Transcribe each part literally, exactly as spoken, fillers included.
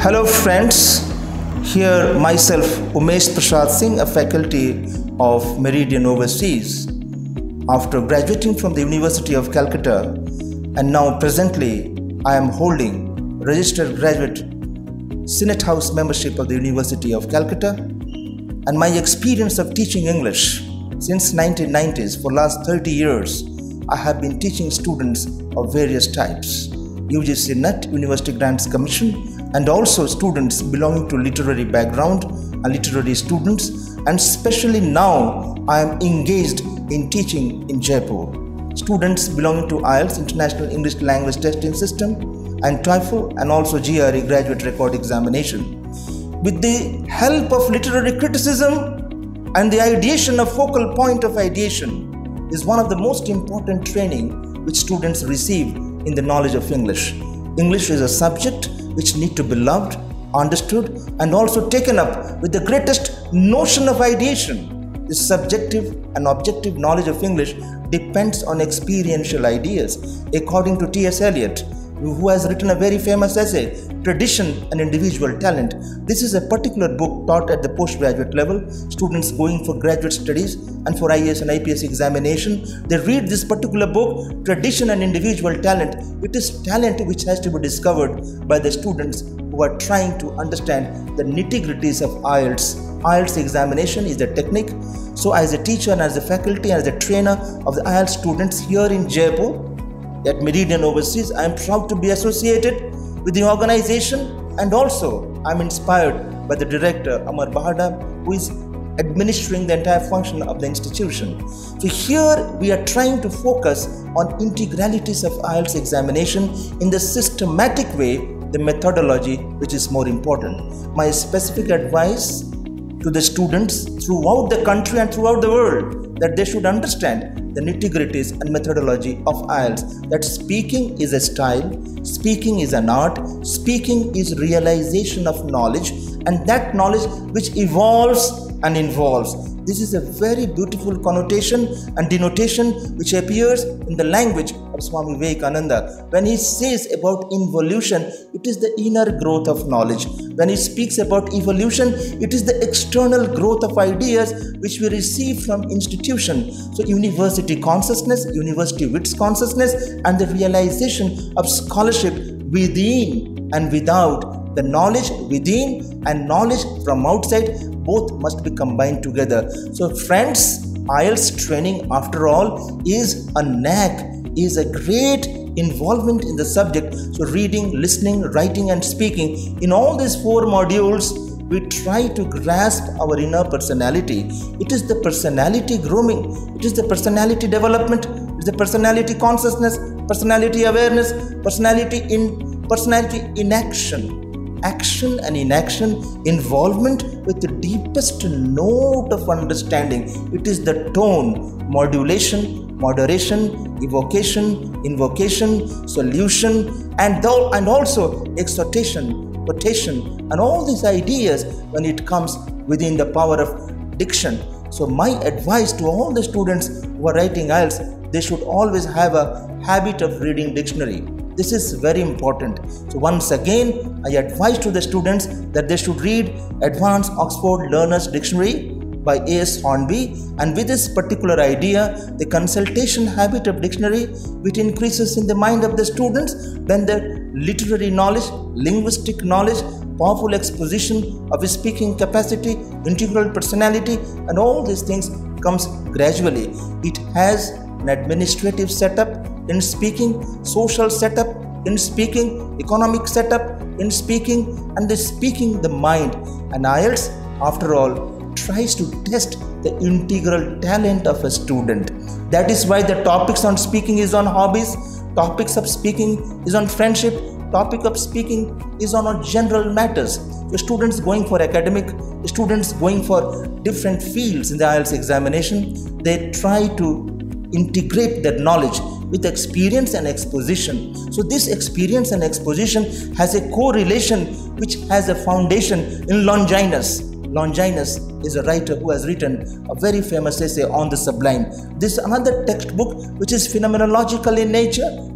Hello friends, here myself Umesh Prasad Singh, a faculty of Meridian overseas. After graduating from the University of Calcutta and now presently I am holding registered graduate Senate House membership of the University of Calcutta, and my experience of teaching English since nineteen nineties for last thirty years, I have been teaching students of various types, U G C NET, University Grants Commission, and also students belonging to literary background and literary students, and especially now I am engaged in teaching in Jaipur. Students belonging to I E L T S, International English Language Testing System, and TOEFL, and also G R E, Graduate Record Examination. With the help of literary criticism and the ideation of focal point of ideation is one of the most important training which students receive in the knowledge of English. English is a subject which need to be loved, understood, and also taken up with the greatest notion of ideation. The subjective and objective knowledge of English depends on experiential ideas. According to T S Eliot, who has written a very famous essay, Tradition and Individual Talent. This is a particular book taught at the postgraduate level. Students going for graduate studies and for I A S and I P S examination, they read this particular book, Tradition and Individual Talent. It is talent which has to be discovered by the students who are trying to understand the nitty-gritties of I E L T S. I E L T S examination is the technique. So as a teacher and as a faculty and as a trainer of the I E L T S students here in Jaipur, at Meridian overseas, I am proud to be associated with the organization, and also I am inspired by the director Amar Bahada, who is administering the entire function of the institution. So here we are trying to focus on integralities of I E L T S examination in the systematic way, the methodology which is more important. My specific advice to the students throughout the country and throughout the world, that they should understand the nitty-gritties and methodology of I E L T S, that speaking is a style, speaking is an art, speaking is realization of knowledge, and that knowledge which evolves and involves. This is a very beautiful connotation and denotation which appears in the language of Swami Vivekananda. When he says about involution, it is the inner growth of knowledge. When he speaks about evolution, it is the external growth of ideas which we receive from institution. So university consciousness, university wits consciousness, and the realization of scholarship within and without. The knowledge within and knowledge from outside, both must be combined together. So friends, I E L T S training after all is a knack, is a great involvement in the subject. So reading, listening, writing and speaking, in all these four modules, we try to grasp our inner personality. It is the personality grooming, it is the personality development, it is the personality consciousness, personality awareness, personality in personality in action. Action and inaction, involvement with the deepest note of understanding. It is the tone, modulation, moderation, evocation, invocation, solution, and, th- and also exhortation, quotation, and all these ideas when it comes within the power of diction. So my advice to all the students who are writing I E L T S, they should always have a habit of reading dictionary. This is very important. So once again, I advise to the students that they should read Advanced Oxford Learners Dictionary by A S Hornby, and with this particular idea, the consultation habit of dictionary, which increases in the mind of the students when their literary knowledge, linguistic knowledge, powerful exposition of speaking capacity, integral personality, and all these things comes gradually. It has an administrative setup in speaking, social setup in speaking, economic setup in speaking, and the speaking the mind. And I E L T S, after all, tries to test the integral talent of a student. That is why the topics on speaking is on hobbies, topics of speaking is on friendship, topic of speaking is on general matters. The students going for academic, students going for different fields in the I E L T S examination, they try to integrate their knowledge with experience and exposition. So this experience and exposition has a correlation which has a foundation in Longinus. Longinus is a writer who has written a very famous essay on the sublime. This is another textbook which is phenomenological in nature,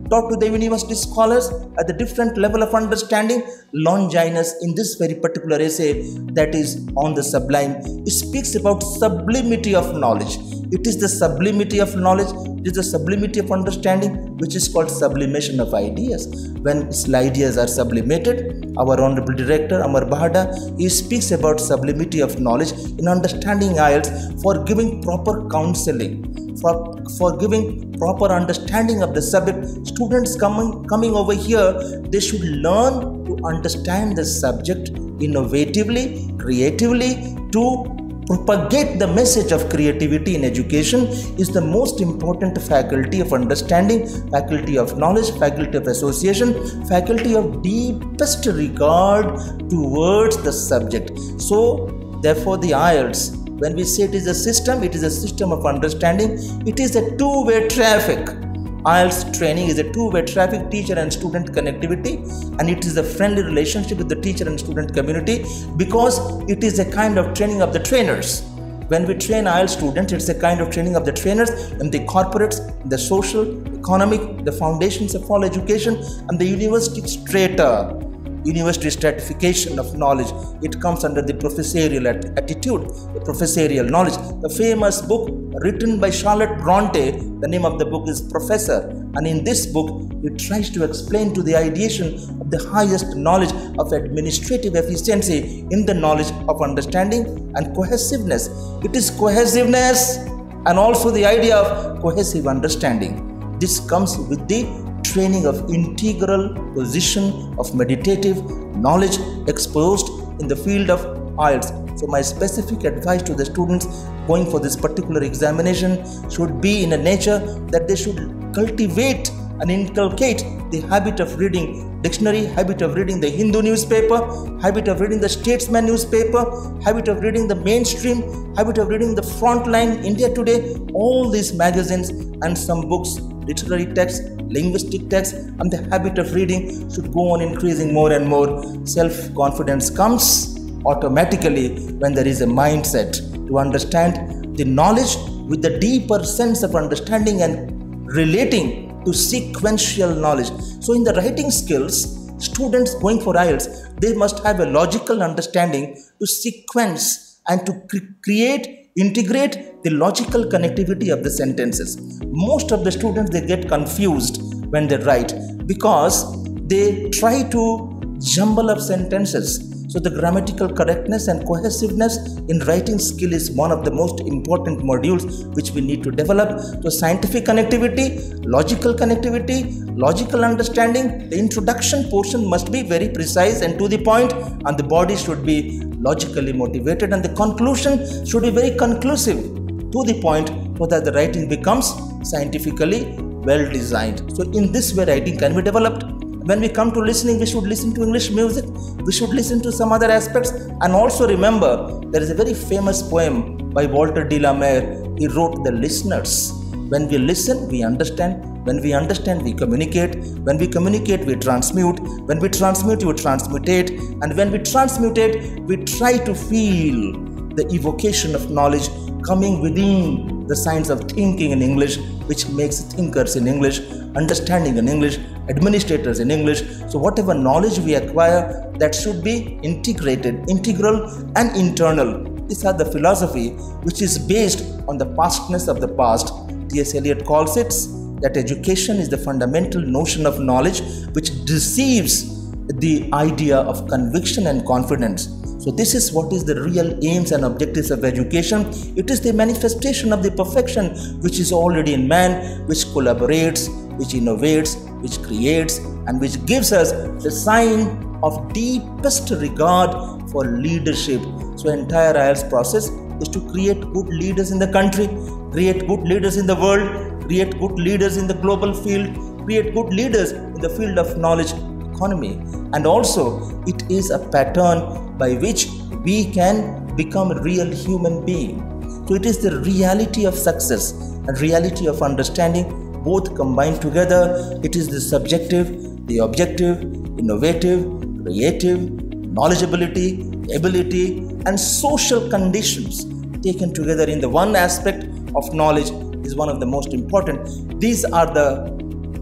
taught to the university scholars at the different level of understanding. Longinus, in this very particular essay that is on the sublime, it speaks about sublimity of knowledge. It is the sublimity of knowledge, it is the sublimity of understanding, which is called sublimation of ideas. When ideas are sublimated, our Honorable Director, Amar Bahada, he speaks about sublimity of knowledge in understanding I E L T S for giving proper counseling, for, for giving proper understanding of the subject. Students coming, coming over here, they should learn to understand the subject innovatively, creatively, to propagate the message of creativity in education is the most important faculty of understanding, faculty of knowledge, faculty of association, faculty of deepest regard towards the subject. So, therefore, the I E L T S, when we say it is a system, it is a system of understanding. It is a two-way traffic. I E L T S training is a two-way traffic, teacher and student connectivity, and it is a friendly relationship with the teacher and student community because it is a kind of training of the trainers. When we train I E L T S students, it's a kind of training of the trainers in the corporates, the social, economic, the foundations of all education, and the university strata. University stratification of knowledge. It comes under the professorial attitude, the professorial knowledge. The famous book written by Charlotte Bronte, the name of the book is Professor, and in this book it tries to explain to the ideation of the highest knowledge of administrative efficiency in the knowledge of understanding and cohesiveness. It is cohesiveness and also the idea of cohesive understanding. This comes with the training of integral position of meditative knowledge exposed in the field of I E L T S. So my specific advice to the students going for this particular examination should be in a nature that they should cultivate and inculcate the habit of reading dictionary, habit of reading the Hindu newspaper, habit of reading the Statesman newspaper, habit of reading the mainstream, habit of reading the Frontline, India Today, all these magazines and some books, literary texts, linguistic texts, and the habit of reading should go on increasing more and more. Self-confidence comes automatically when there is a mindset to understand the knowledge with the deeper sense of understanding and relating to sequential knowledge. So in the writing skills, students going for I E L T S, they must have a logical understanding to sequence and to cre- create, integrate the logical connectivity of the sentences. Most of the students, they get confused when they write because they try to jumble up sentences. So the grammatical correctness and cohesiveness in writing skill is one of the most important modules which we need to develop. So scientific connectivity, logical connectivity, logical understanding, the introduction portion must be very precise and to the point, and the body should be logically motivated, and the conclusion should be very conclusive to the point so that the writing becomes scientifically well designed. So in this way writing can be developed. When we come to listening, we should listen to English music, we should listen to some other aspects, and also remember there is a very famous poem by Walter de la Mare. He wrote The Listeners. When we listen, we understand. When we understand, we communicate. When we communicate, we transmute. When we transmute, we transmutate. And when we transmutate, we try to feel the evocation of knowledge coming within the science of thinking in English, which makes thinkers in English, understanding in English, administrators in English. So whatever knowledge we acquire, that should be integrated, integral and internal. These are the philosophy which is based on the pastness of the past. T S Eliot calls it that education is the fundamental notion of knowledge which deceives the idea of conviction and confidence. So this is what is the real aims and objectives of education. It is the manifestation of the perfection which is already in man, which collaborates, which innovates, which creates, and which gives us the sign of deepest regard for leadership. So entire I E L T S process is to create good leaders in the country, create good leaders in the world, create good leaders in the global field, create good leaders in the field of knowledge economy. And also it is a pattern by which we can become a real human being. So it is the reality of success and reality of understanding both combined together. It is the subjective, the objective, innovative, creative, knowledgeability, ability, and social conditions taken together in the one aspect of knowledge is one of the most important. These are the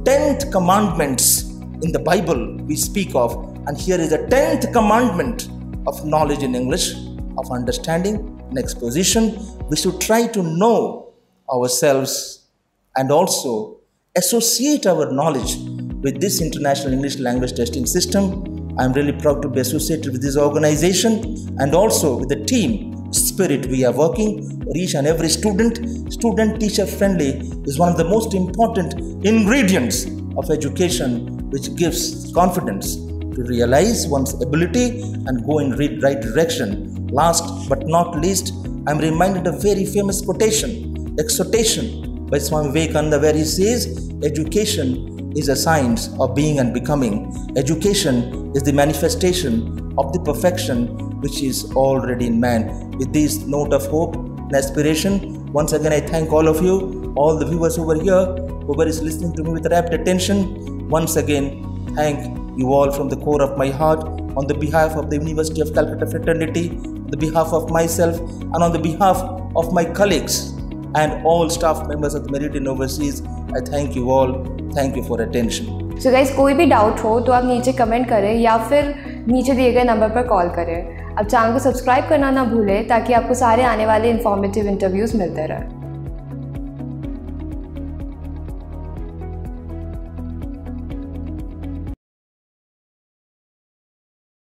tenth commandments in the Bible we speak of, and here is the tenth commandment of knowledge in English, of understanding and exposition. We should try to know ourselves and also associate our knowledge with this international English language testing system. I'm really proud to be associated with this organization and also with the team spirit we are working for each and every student. Student teacher friendly is one of the most important ingredients of education, which gives confidence to realize one's ability and go in the right direction. Last but not least, I'm reminded of a very famous quotation, exhortation by Swami Vivekananda, where he says, education is a science of being and becoming. Education is the manifestation of the perfection which is already in man. With this note of hope and aspiration, once again I thank all of you, all the viewers over here, whoever is listening to me with rapt attention. Once again, thank you all from the core of my heart, on the behalf of the University of Calcutta fraternity, on the behalf of myself, and on the behalf of my colleagues and all staff members of the Meridian Overseas. I thank you all. Thank you for attention. So guys, कोई भी doubt हो तो आप नीचे comment करें या फिर नीचे दिए गए नंबर पर कॉल करें। अब चैनल को सब्सक्राइब करना ना भूलें ताकि आपको सारे आने वाले इन्फॉर्मेटिव इंटरव्यूज़ मिलते रहें।